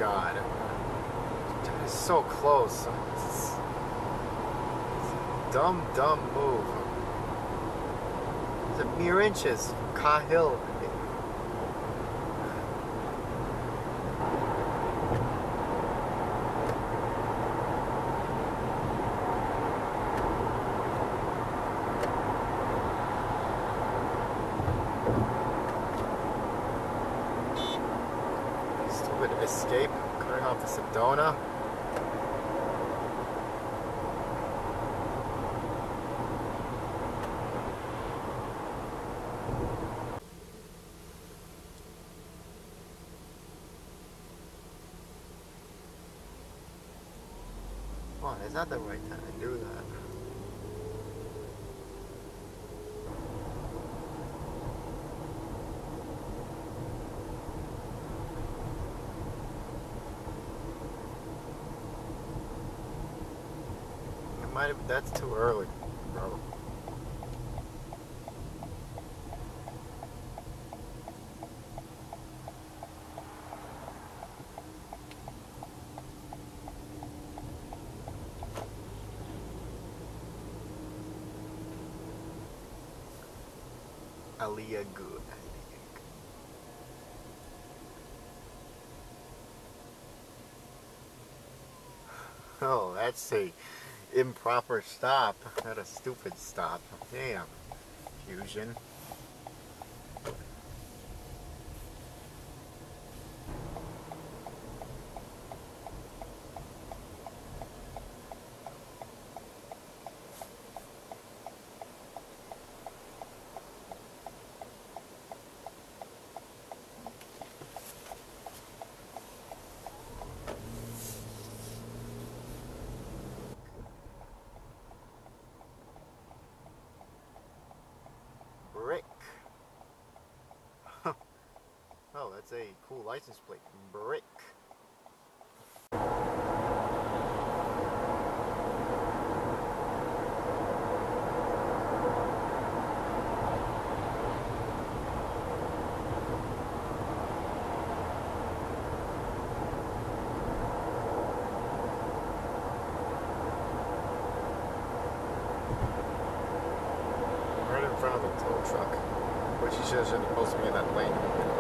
God. It's so close. It's a dumb move. It's a mere inches from Cahill. Escape, cutting off the Sedona. Come on, it's not the right time to do that. That's too early, bro. Aliyah good. Oh, that's a improper stop. Not a stupid stop. Damn. Fusion. Brick. Oh, that's a cool license plate. Brick. In front of a tow truck, which he shouldn't supposed to be in that lane.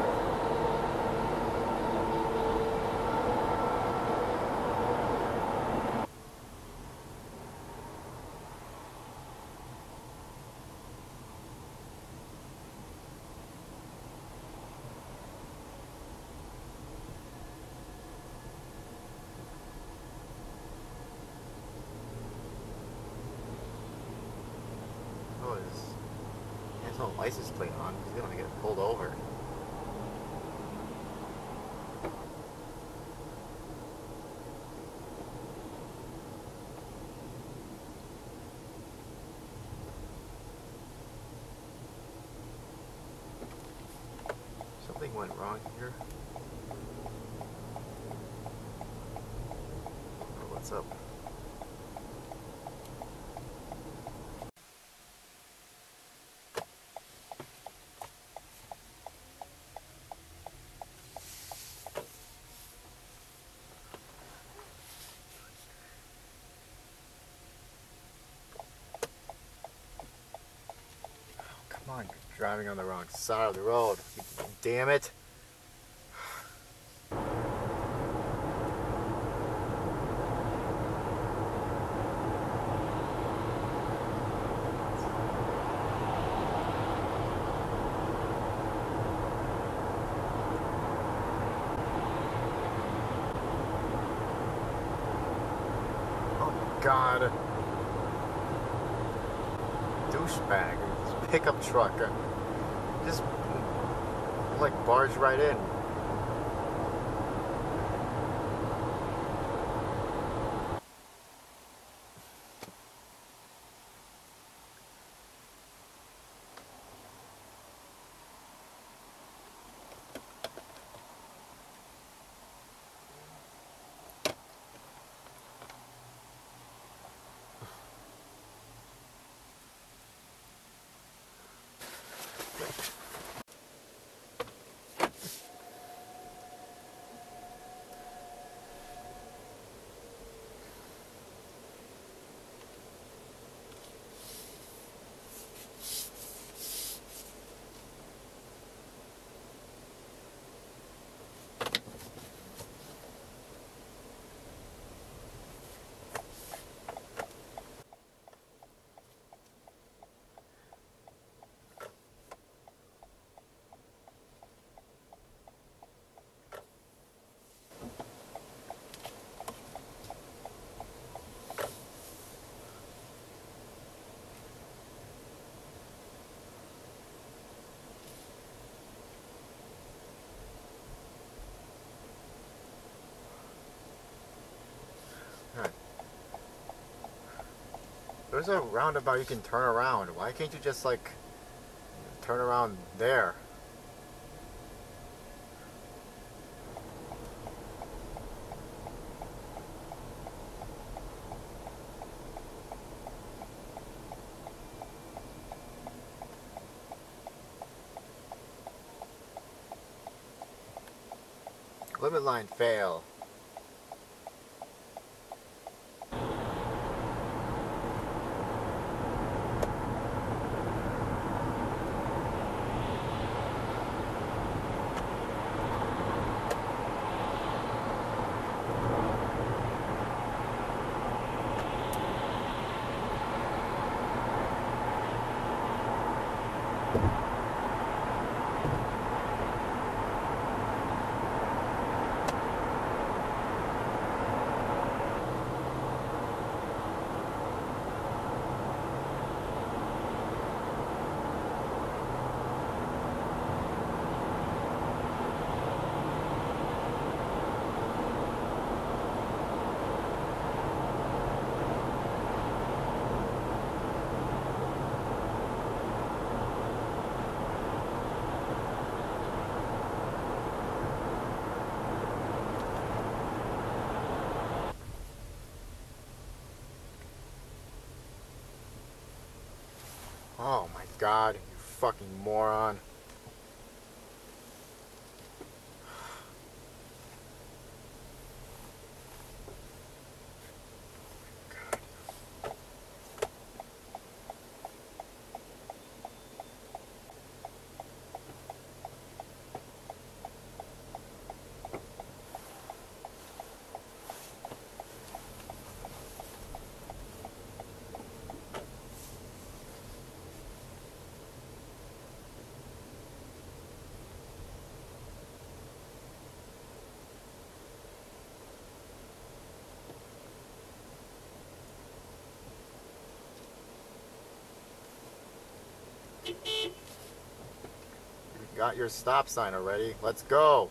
Oh, there's no license plate on because he's gonna get pulled over. Something went wrong here. Oh, what's up? Come on, you're driving on the wrong side of the road. Damn it. Oh, God. Douchebag. Pickup truck just like barged right in. There's a roundabout you can turn around. Why can't you just like turn around there? Limit line fail. Oh my god, you fucking moron. You got your stop sign already. Let's go.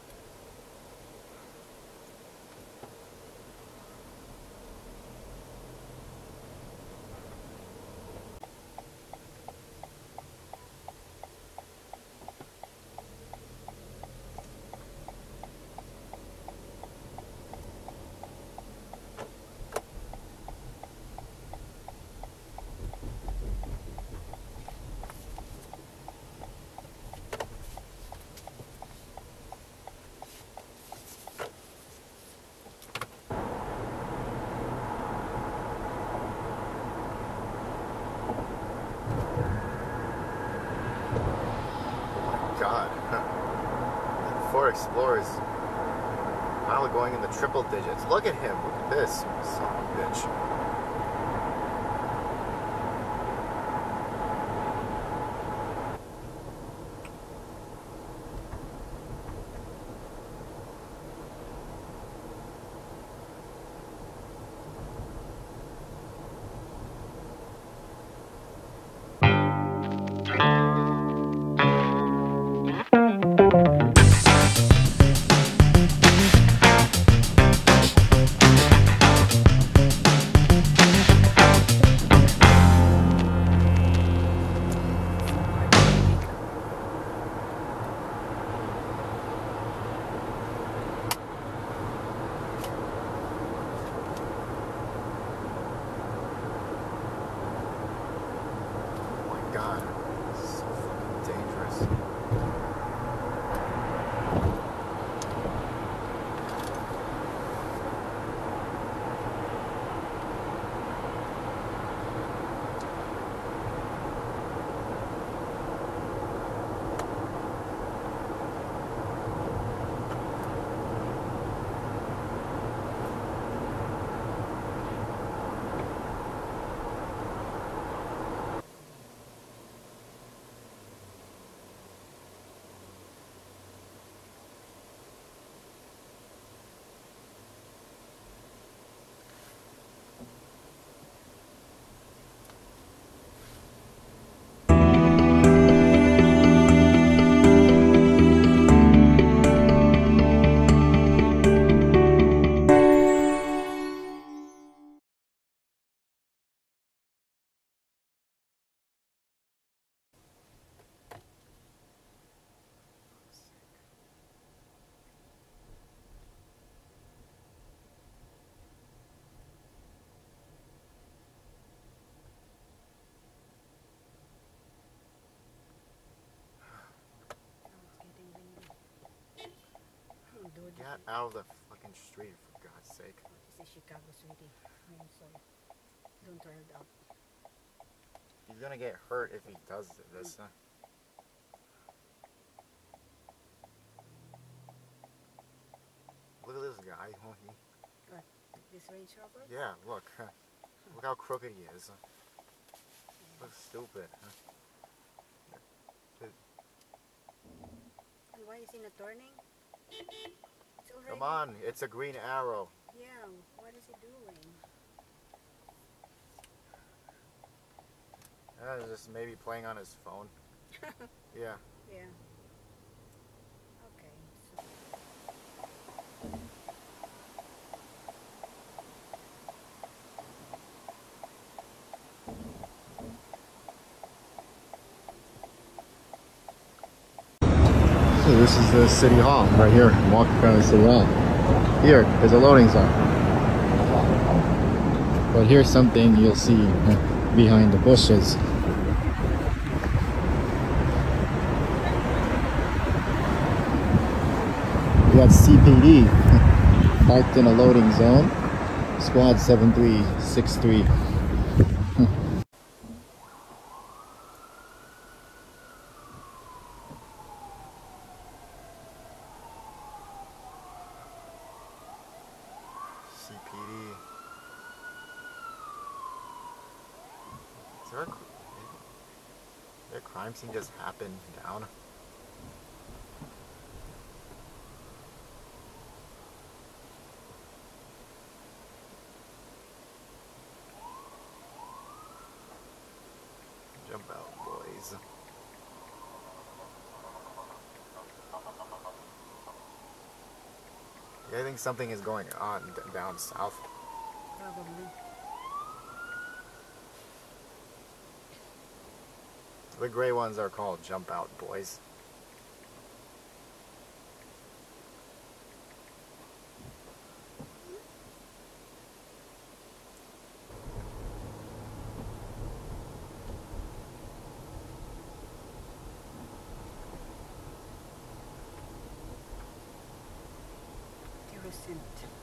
God. Ford Explorer's finally going in the triple digits. Look at him. Look at this. Son of a bitch. God, this is so fucking dangerous. that out of the fucking street, for God's sake. This is Chicago, sweetie. So don't turn it up. He's gonna get hurt if he does this. Look at this guy. What? This Range Rover? Yeah, look. Look how crooked he is. Looks stupid. And why is he not turning? It's already... Come on, it's a green arrow. Yeah, what is he doing? Just maybe playing on his phone. Yeah. Yeah. Okay. So this is the City Hall right here. I'm walking around the City Hall. Here is a loading zone. But here's something you'll see behind the bushes. We got CPD parked in a loading zone. Squad 7363. CPD. Is there a crime scene just happened down? Jump out, boys. Yeah, I think something is going on down south. Probably. The gray ones are called jump out boys. Kerosene.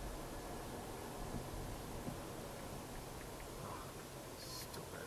Stupid.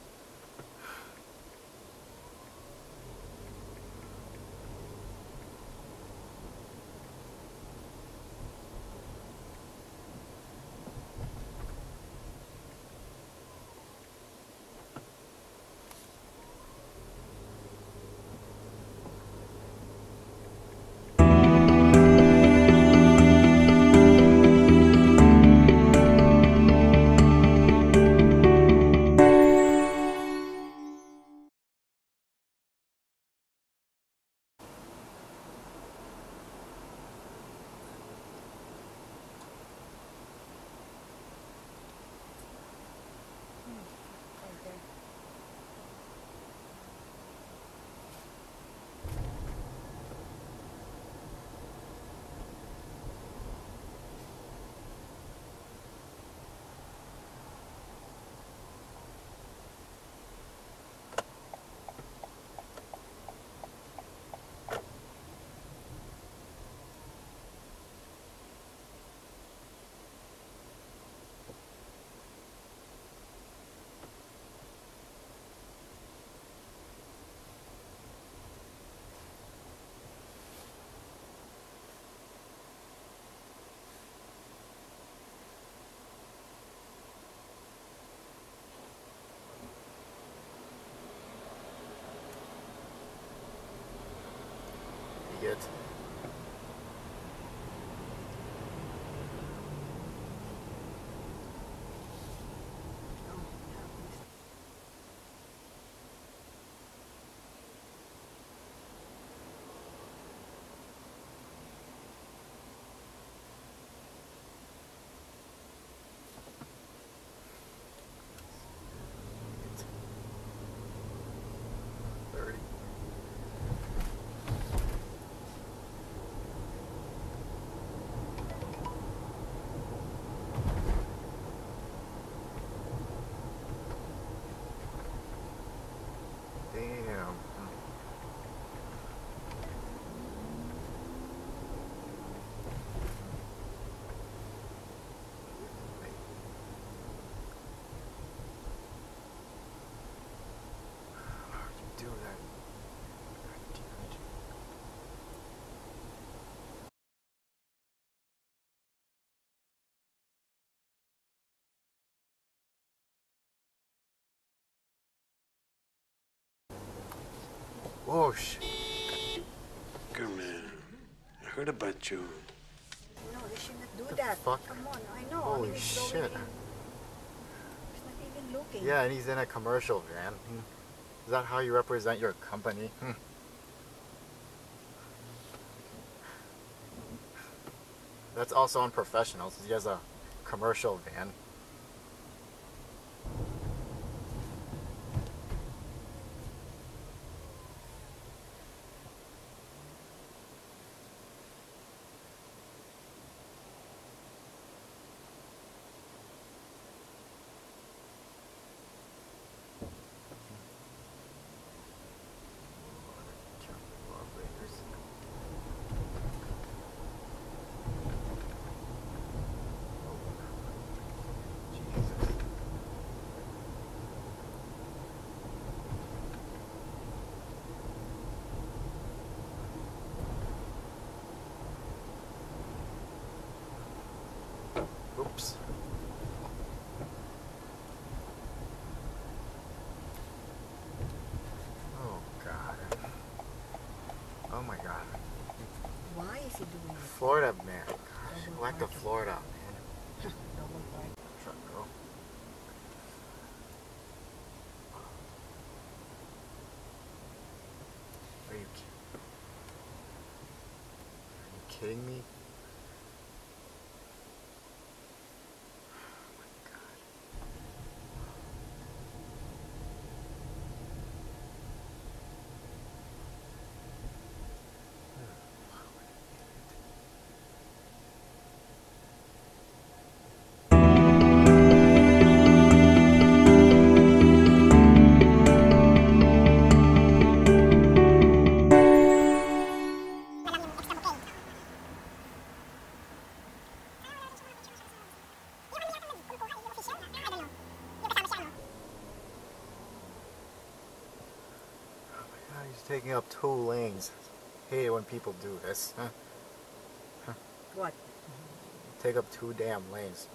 Idiot. Whoosh. Come here. I heard about you. No, they should not do The that. fuck? Come on, I know. Holy he's shit. going in. He's not even looking. Yeah, and he's in a commercial van. Is that how you represent your company? That's also unprofessional since he has a commercial van. Oops. Oh God. Oh my God. Why is he doing it? Florida man. Gosh, I like the Florida man. Double park. Truck girl. Are you kidding me? He's taking up 2 lanes. Hate it when people do this. What? Take up 2 damn lanes.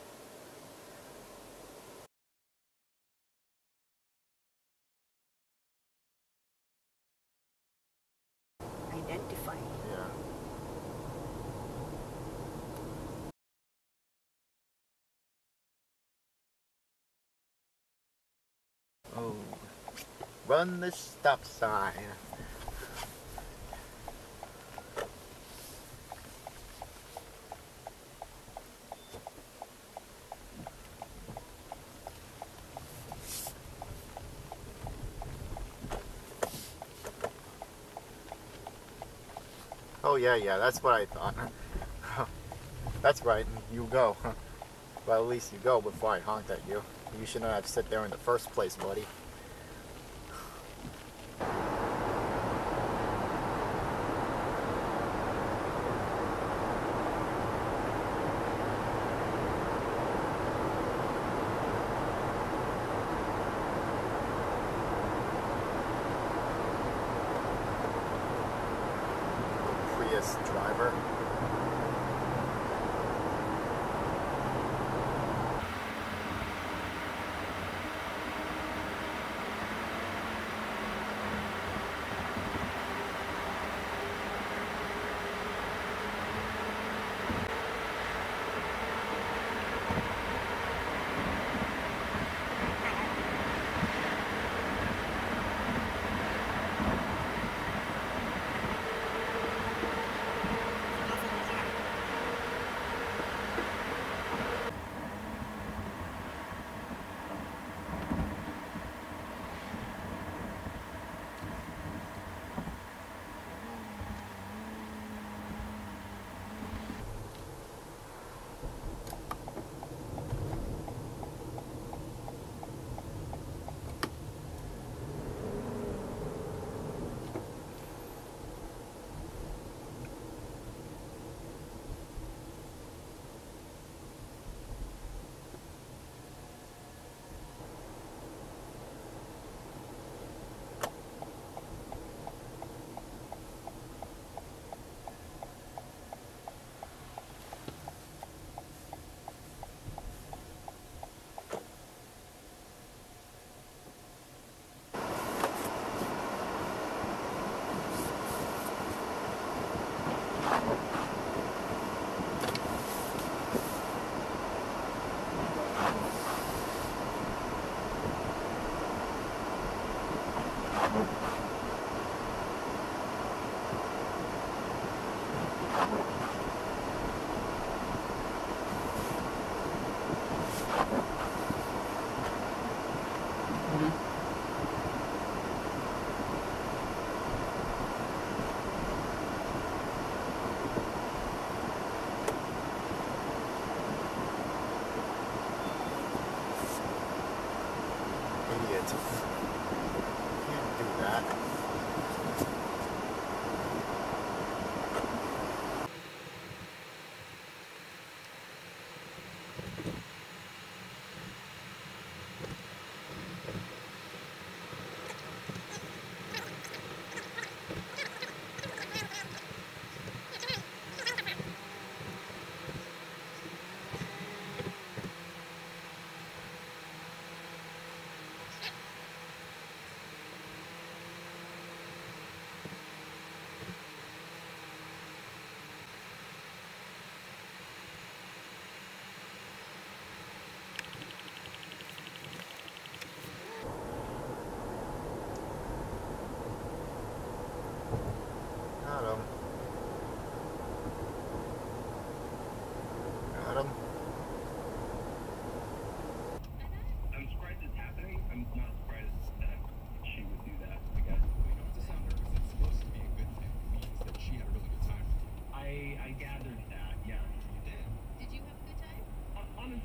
Identify. Yeah. Oh. Run the stop sign. Oh yeah, that's what I thought. That's right, you go. Well, at least you go before I honked at you. You shouldn't have sit there in the first place, buddy. Prius driver.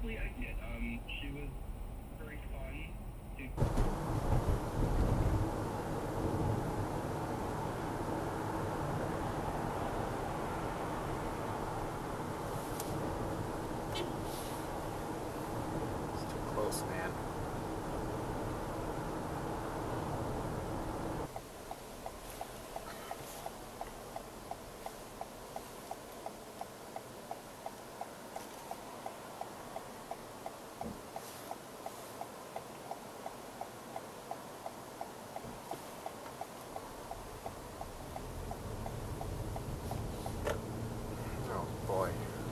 Actually, I did. She was very fun. It's too close, man. Oh boy.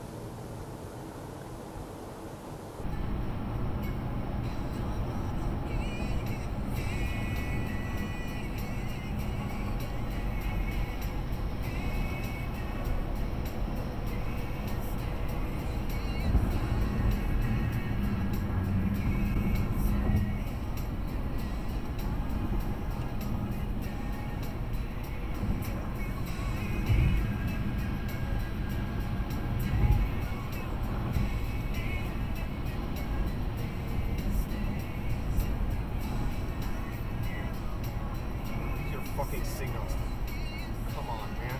Your fucking signals. Come on, man.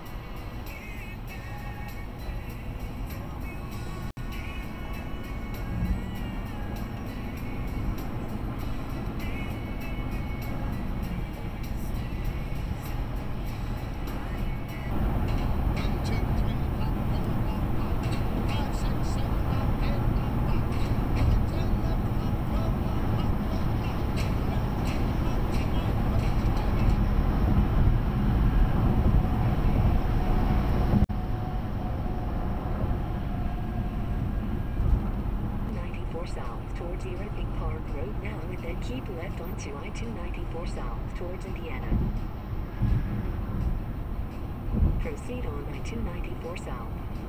South towards Irving Park Road now and then keep left onto I-294 South towards Indiana. Proceed on I-294 South.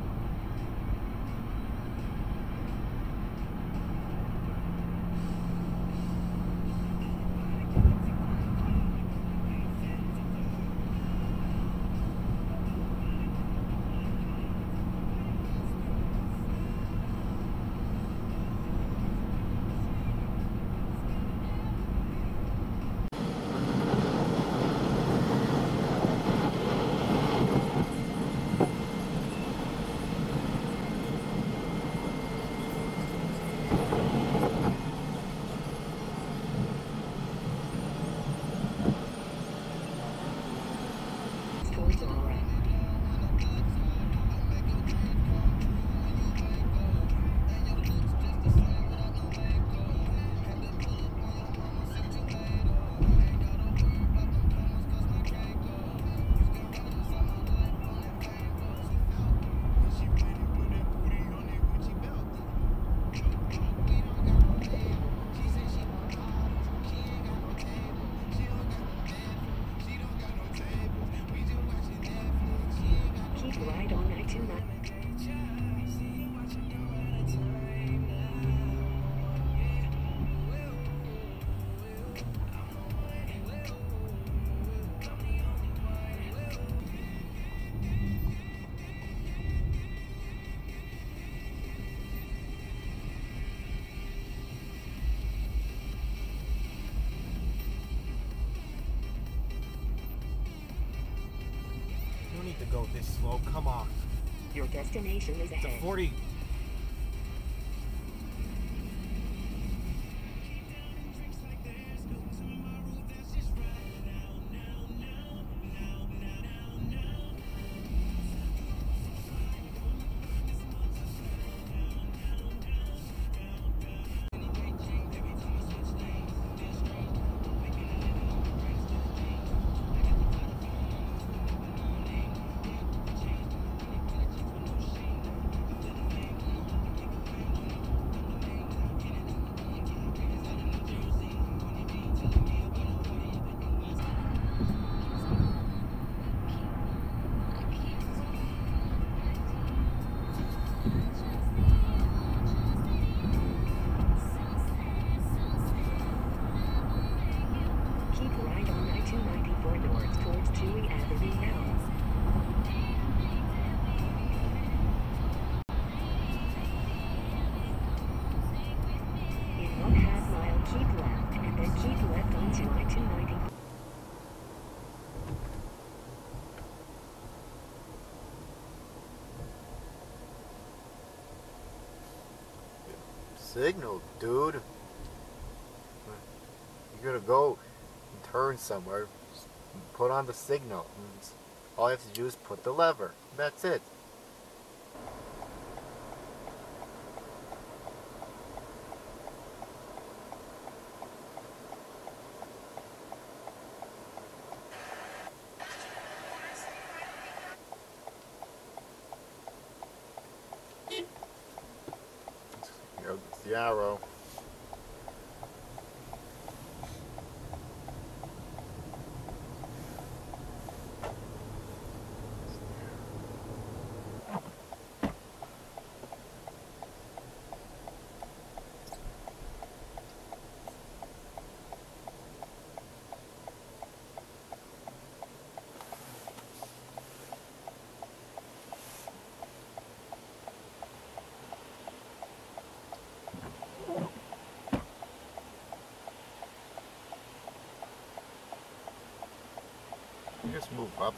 Towards Aurora. Keep right on I-294. You don't need to go this slow. Come on. Your destination is It's a ahead. 40. signal, dude. You gotta go and turn somewhere. Just put on the signal. All you have to do is put the lever. That's it. It's the arrow. You just move up.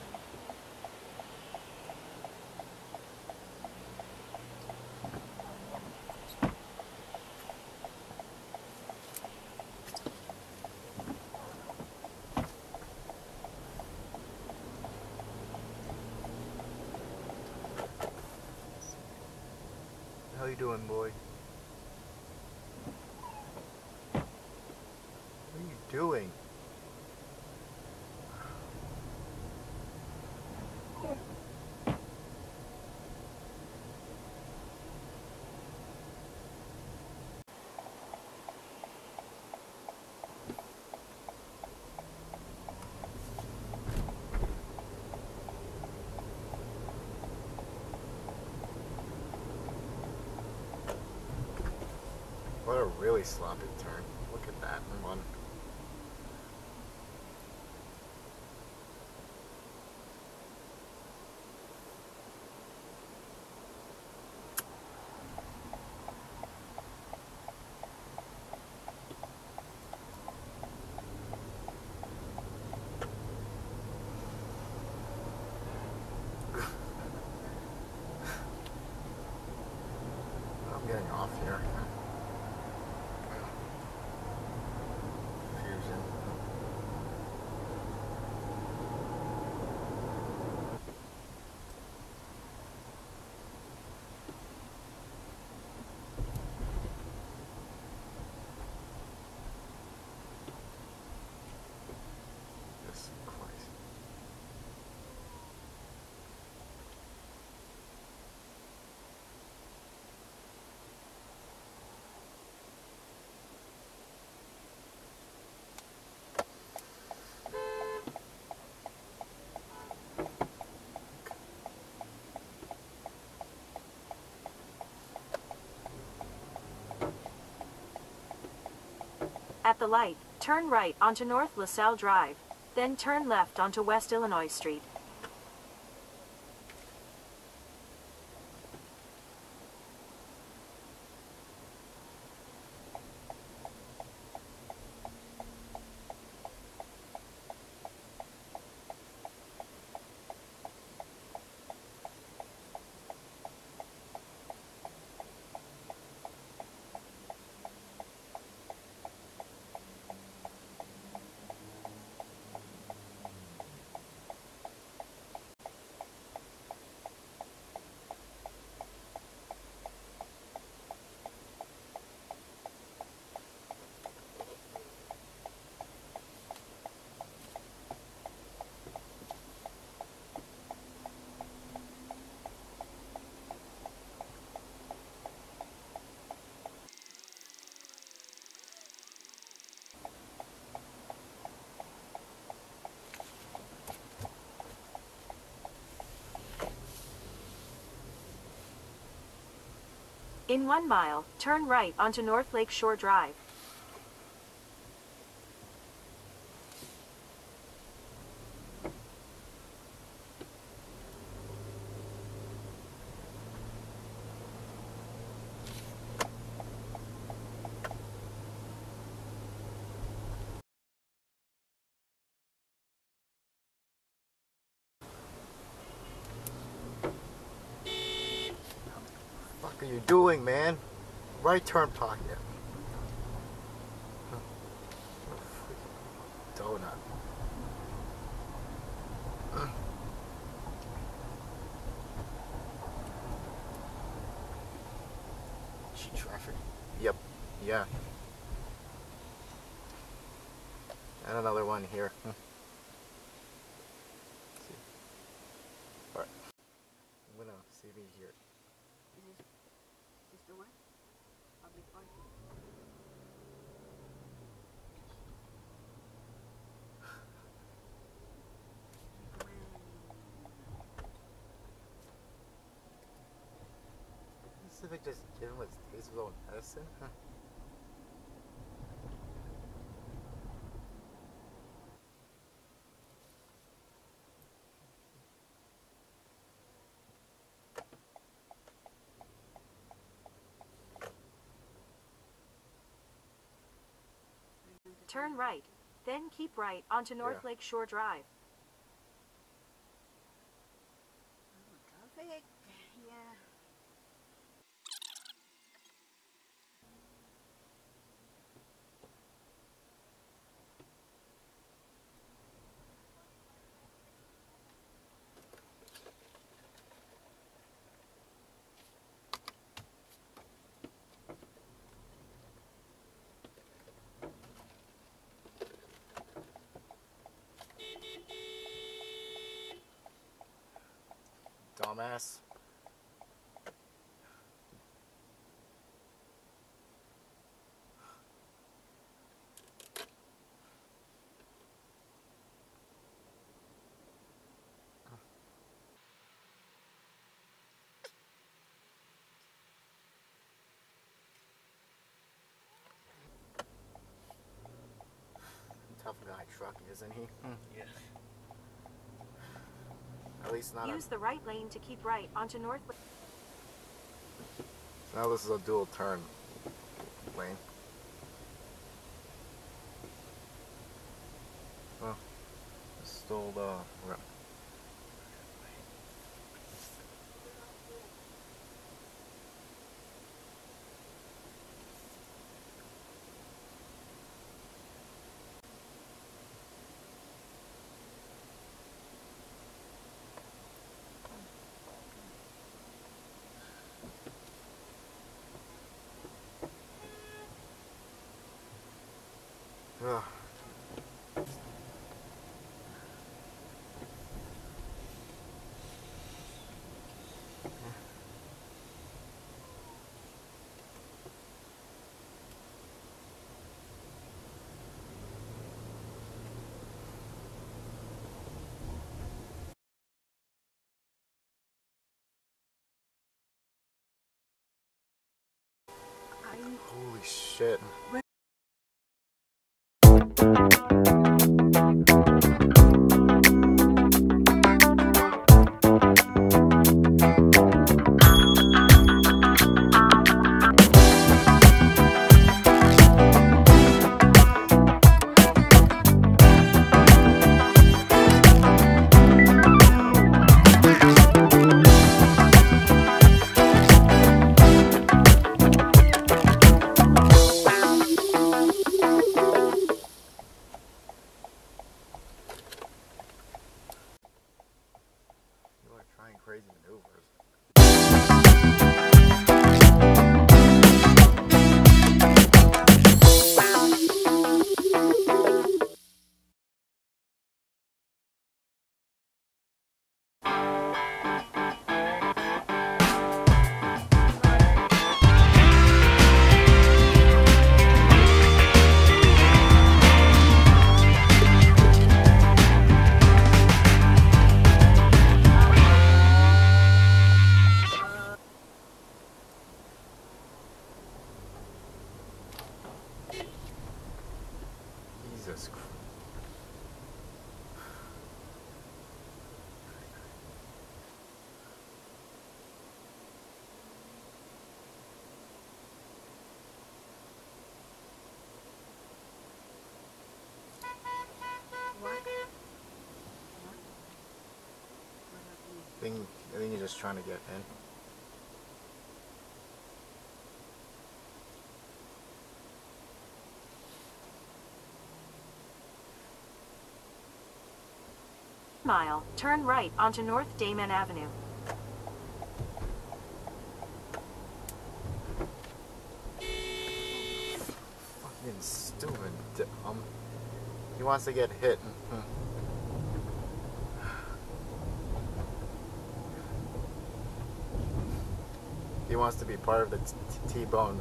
How you doing, boy? What are you doing? What a really sloppy turn. Look at that one. I'm getting off here. At the light, turn right onto North LaSalle Drive, then turn left onto West Illinois Street. In 1 mile, turn right onto North Lake Shore Drive. What are you doing, man? Right turn pocket. Donut. Cheap traffic. Yep. Yeah. And another one here. See. Alright. I'm gonna see me here. Is this the one? Public parking. Civic just give him his own medicine? Huh. Turn right, then keep right onto North Yeah. Lake Shore Drive. Traffic. Yeah. Dumbass. Tough guy truck, isn't he? Yeah. At least not Use the right lane to keep right onto North Lake. now this is a dual turn lane. Oh, stole the. Ugh. Holy shit. You are trying crazy maneuvers. Jesus Christ. I think you're just trying to get in. 1/2 mile, turn right onto North Damon Avenue. Fucking stupid. He wants to get hit. He wants to be part of the T-bone.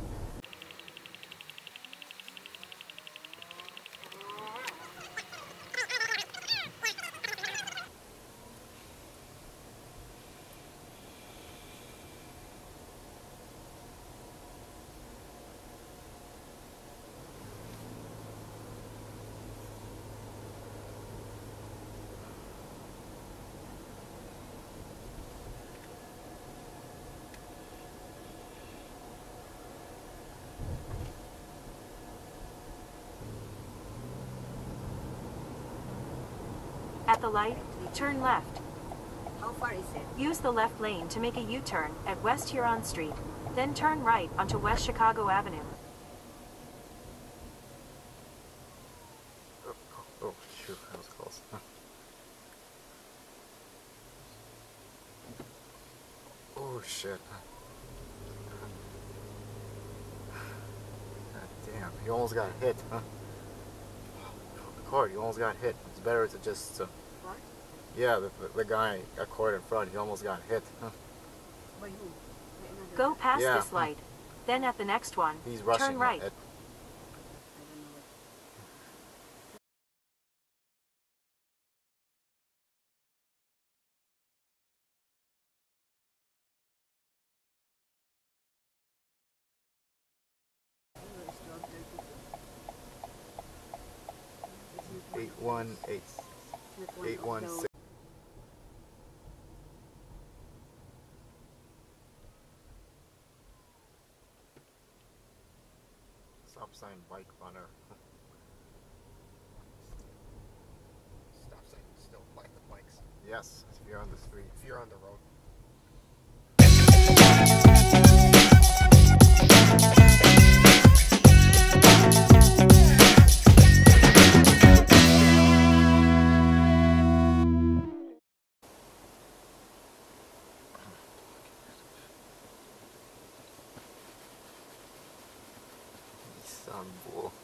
At the light, turn left. How far is it? Use the left lane to make a U-turn at West Huron Street, then turn right onto West Chicago Avenue. Oh shoot, that was close. Oh shit. God damn, you almost got hit, huh? Cord, you almost got hit. It's better to just... What? yeah, the guy got caught in front, he almost got hit. By who? By another Go guy? past Yeah. this light, then at the next one, He's rushing turn right. it. I don't know what. Where is the other people? It's not one. 818. It's not one of 816. those. Stop sign bike runner. Stop sign still by the bikes. Yes, if you're on the street. If you're on the road. Nissan bull.